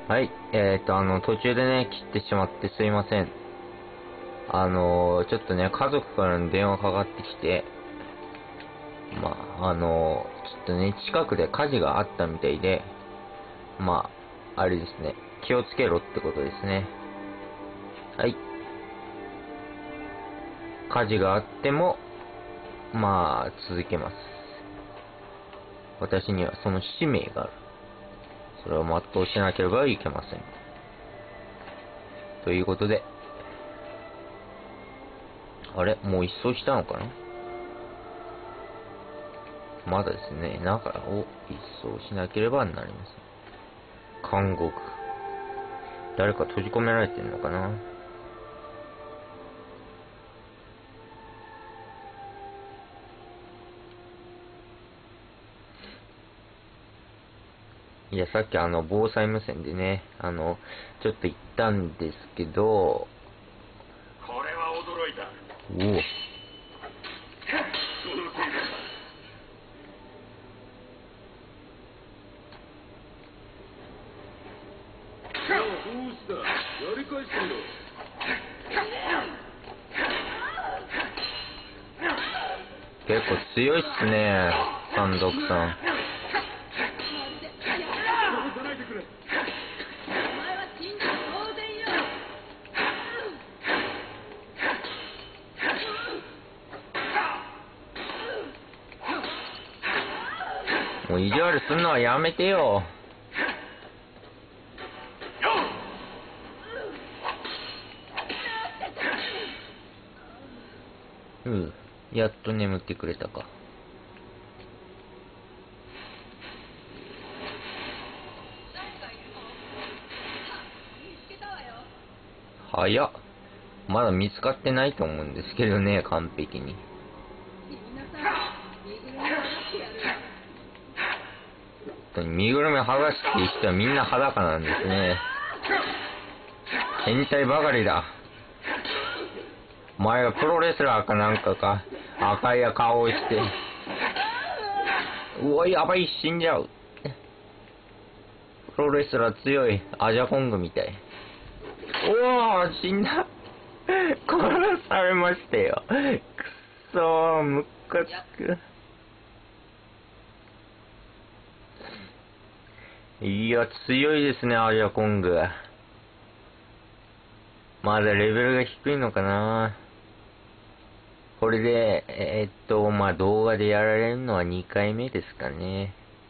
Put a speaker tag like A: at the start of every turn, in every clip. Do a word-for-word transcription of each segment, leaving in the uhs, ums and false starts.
A: はい、えーと、あの、途中でね、切ってしまってすいません。あのー、ちょっとね、家族からの電話かかってきて、まあ、あのー、ちょっとね、近くで火事があったみたいで、まあ、あれですね、気をつけろってことですね。はい。火事があっても、まあ、続けます。私にはその使命がある。それを全うしなければいけません。ということで、あれもう一掃したのかな。まだですね、中を一掃しなければなりません。監獄。誰か閉じ込められてんのかな。いや、さっきあの、防災無線でね、あの、ちょっと言ったんですけど、
B: これは驚いた。
A: おお。
B: どうした？やり返してみろ。
A: 結構強いっすね、単独さん。もう意地悪すんのはやめてよ。うん、やっと眠ってくれたか。早っ。まだ見つかってないと思うんですけどね、完璧に。身ぐるみ剥がすっていう人はみんな裸なんですね。変態ばかりだ。お前がプロレスラーかなんかか、赤い顔をして。うわ、やばい、死んじゃう。プロレスラー強い。アジャコングみたい。おお、死んだ。殺されましたよ。くそー、ムカつく。いや、強いですね、アジャコング。まだレベルが低いのかな。これで、えー、っと、まあ、動画でやられるのはにかいめですかね。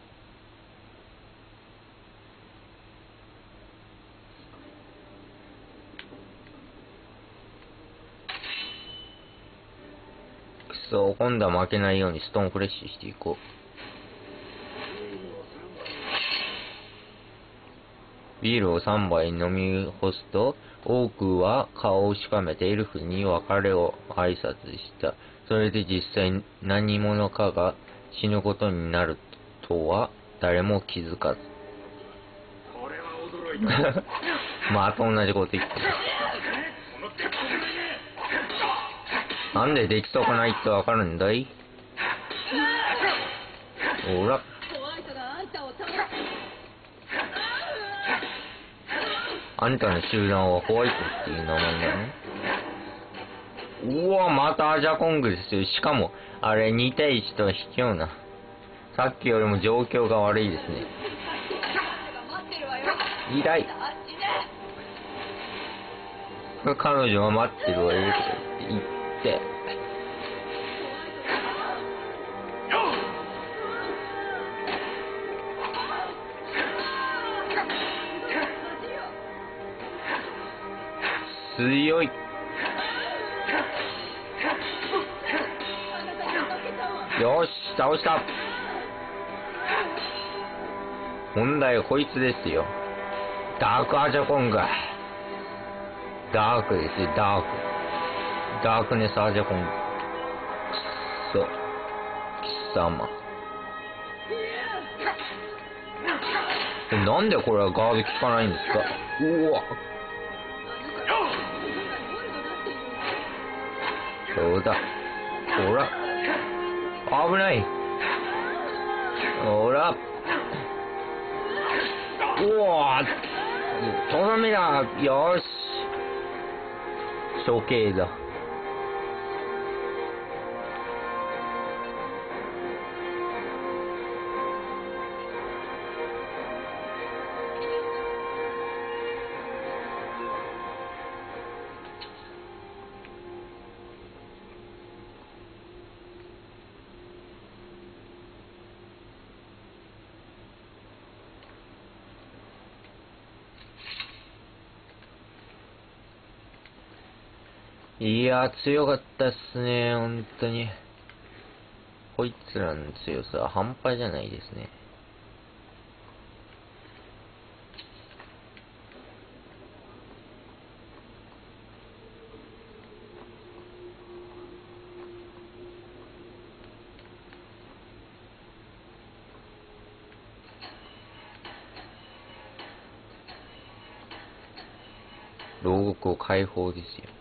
A: くそ、今度は負けないようにストーンフレッシュしていこう。ビールをさんばい飲み干すと、多くは顔をしかめてエルフに別れを挨拶した。それで実際何者かが死ぬことになるとは誰も気づかず。
B: これは驚いた。
A: また同じこと言ってる。なんでできそうかないってわかるんだい。ほら。あんたの集団はホワイトっていう名前だね。うわ、またアジャコングですよ。しかも、あれにたいいちとは卑怯な。さっきよりも状況が悪いですね。痛い。彼女は待ってるわよって言って。強い。よし、倒した。問題はこいつですよ。ダークアジャコング。ダークですよ、ダーク。ダークネスアジャコング。くっそ。貴様。なんでこれはガード効かないんですか。うわ。そうだ。ほら。危ない。ほら。うわとどめだ。よし。処刑だ。いやー、強かったっすね、本当に。こいつらの強さは半端じゃないですね。牢獄を解放ですよ。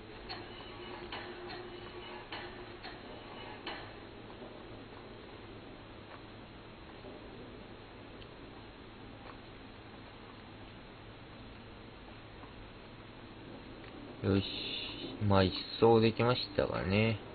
A: よし。まあ、一掃できましたがね。